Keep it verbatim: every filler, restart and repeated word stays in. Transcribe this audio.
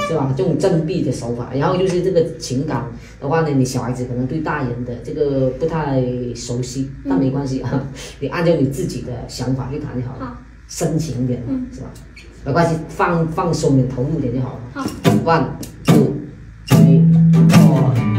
是吧？这种振臂的手法，然后就是这个情感的话呢，你小孩子可能对大人的这个不太熟悉，但没关系啊，你按照你自己的想法去弹就好了，深情一点嘛，是吧？没关系，放放松点，投入点就好了。好 ，one two three four。